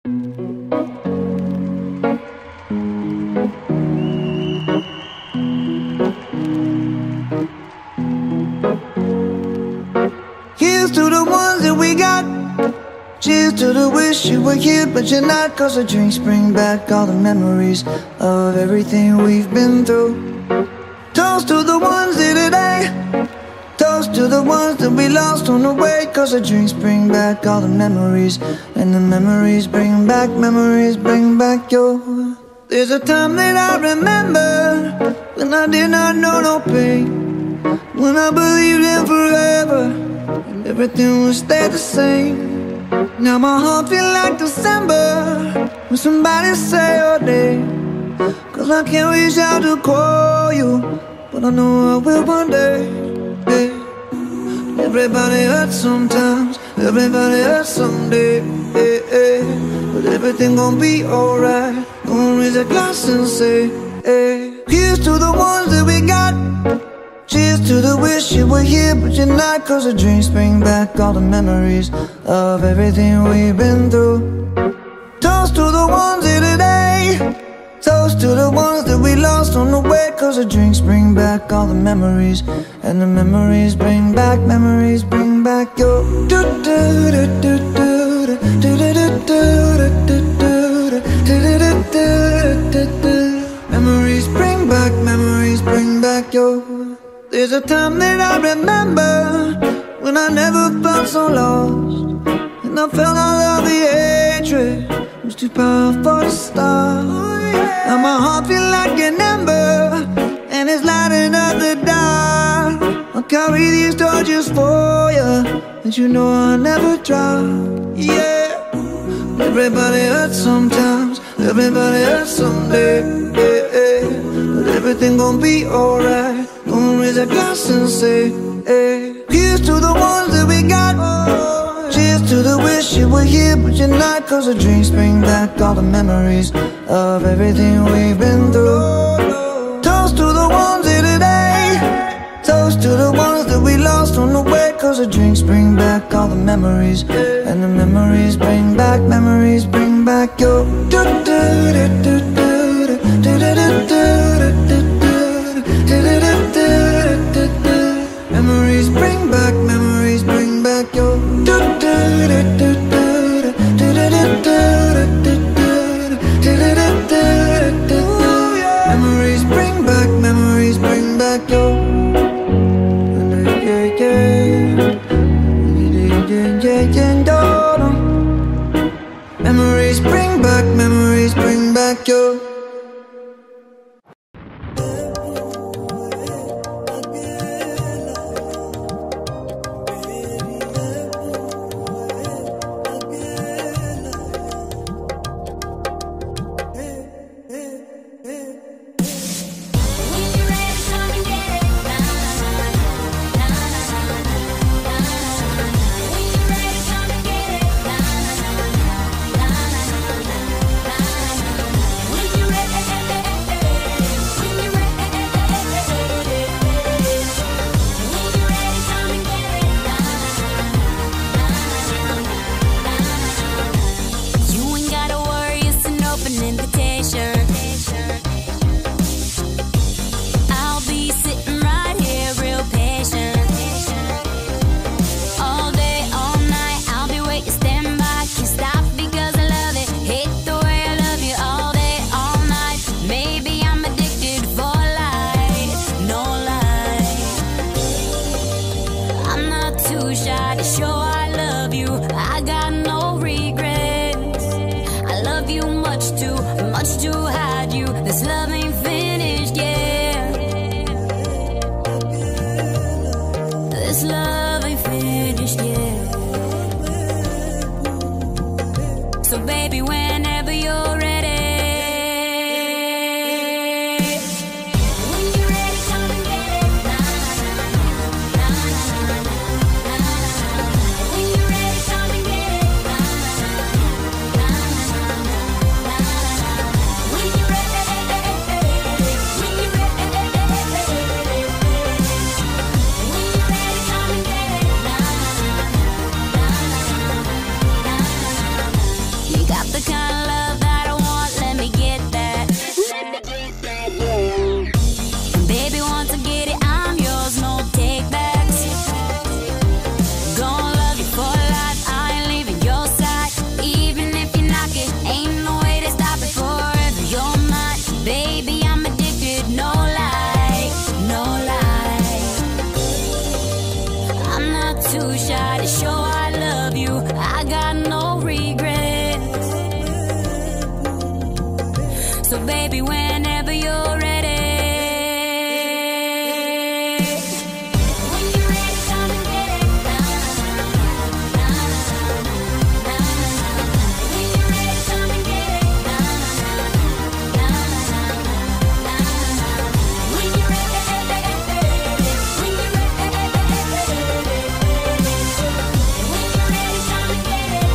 Here's to the ones that we got. Cheers to the wish you were here but you're not. Cause the drinks bring back all the memories of everything we've been through. Toast to the ones here today. Toast to the ones that we lost on the way. Cause the drinks bring back all the memories. And the memories bring back your. There's a time that I remember when I did not know no pain, when I believed in forever and everything would stay the same. Now my heart feel like December when somebody say your name. Cause I can't reach out to call you, but I know I will one day. Hey. Everybody hurts sometimes, everybody hurts someday. Hey, hey. But everything gon' be alright. Gonna raise a glass and say, hey. Here's to the ones that we got. Cheers to the wish you were here but you're not. Cause the drinks bring back all the memories of everything we've been through. Toast to the ones here today. Toast to the ones that we lost on the way. Cause the drinks bring back all the memories. And the memories bring back your. Memories bring back your. There's a time that I remember when I never felt so lost, and I felt all of the hatred was too powerful to stop. Now my heart feel like an ember and it's lighting up the dark. I'll carry these torches for you, and you know I'll never drop. Yeah. Everybody hurts sometimes, everybody hurts someday. Yeah, yeah. But everything gon' be alright. Gonna raise a glass and say, hey. Here's to the ones that we got. Cheers to the wish you were here but you're not. Cause the drinks bring back all the memories of everything we've been through. Toast to the ones here today. Toast to the ones that we lost on the way. Cause the drinks bring back all the memories. And the memories bring back your. Memories bring back your. Memories bring back your. Memories bring back your. The kind baby, whenever you're ready. When you're ready, come and get it. When you're ready, come and get it. When you're ready, when you're ready, come and get it.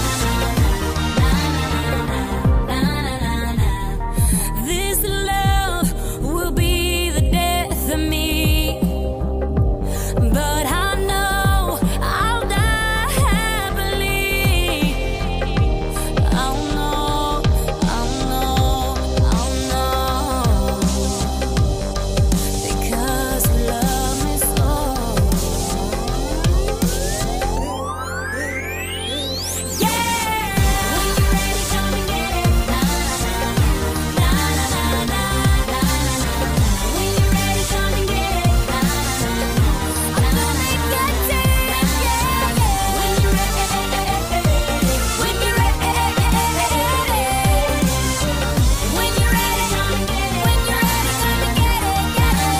This love will be the death of me, but I know I'll die happily. Oh no, oh no, oh no, because love me so. Yeah, when you're ready, come and get it. When you're ready, come and get it. I'm gonna make that dance, yeah, yeah. When you're ready, when you're ready, when you're ready, come and get it. When you're ready, come and get it, get it.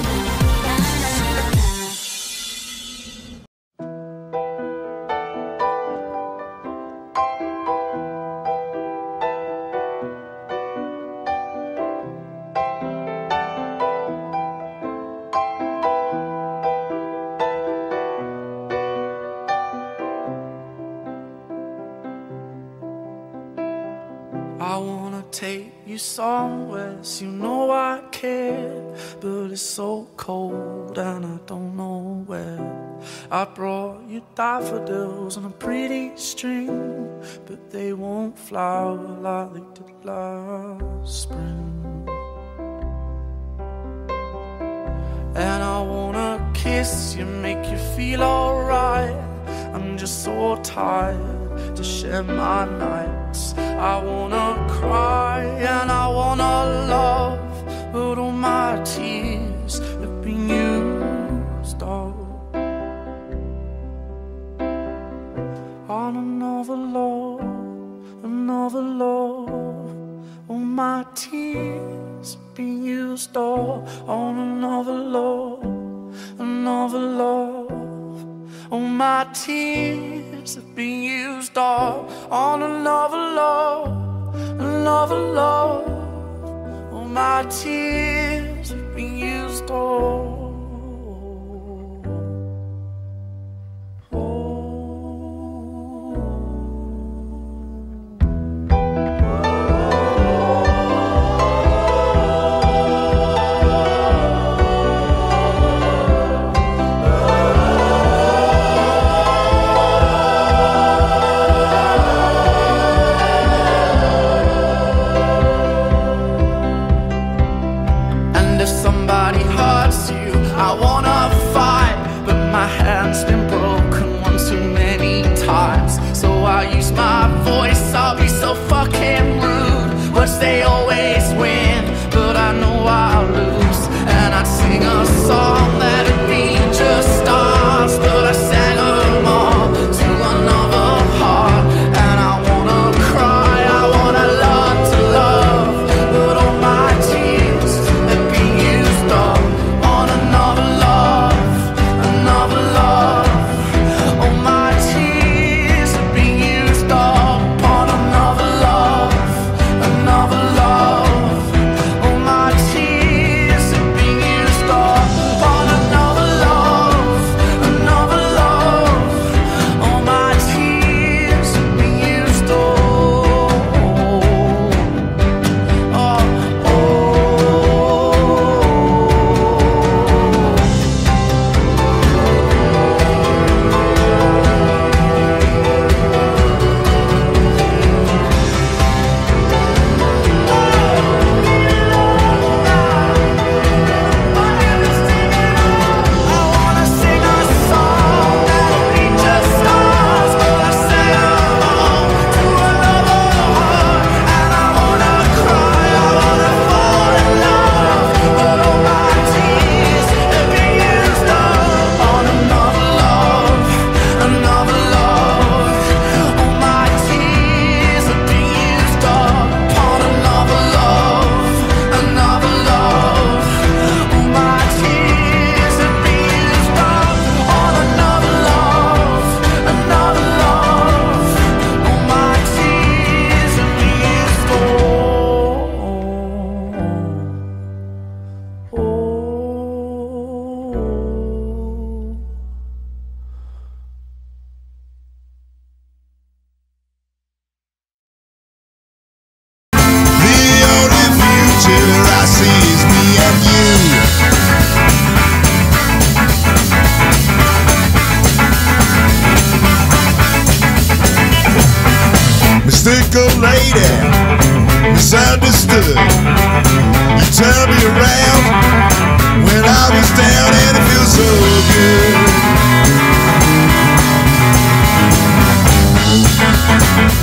I wanna take you somewhere, so you know I care, but it's so cold and I don't know where. I brought you daffodils on a pretty string, but they won't flower like they did last spring. And I wanna kiss you, make you feel alright. I'm just so tired to share my nights. I wanna cry and I wanna love, but all my tears have been used up on another love, another love. All my tears have been used up on another love, another love. All my tears have been used up on another love, another love. All my tears have been used up. Hand's been broken one too many times, so I use my voice. I'll be so fucking rude. Words they always win, but I know I'll lose. And I'd sing a song that'd be just stars, but I sang them all to another heart. And I wanna cry, I wanna learn to love, but all my tears have been used up on another love, another love. All my tears have been used up on another love, another love. All my tears have been used up on another picture I see is me and you. Mystical lady, misunderstood. You turn me around when I was down and it feels so good.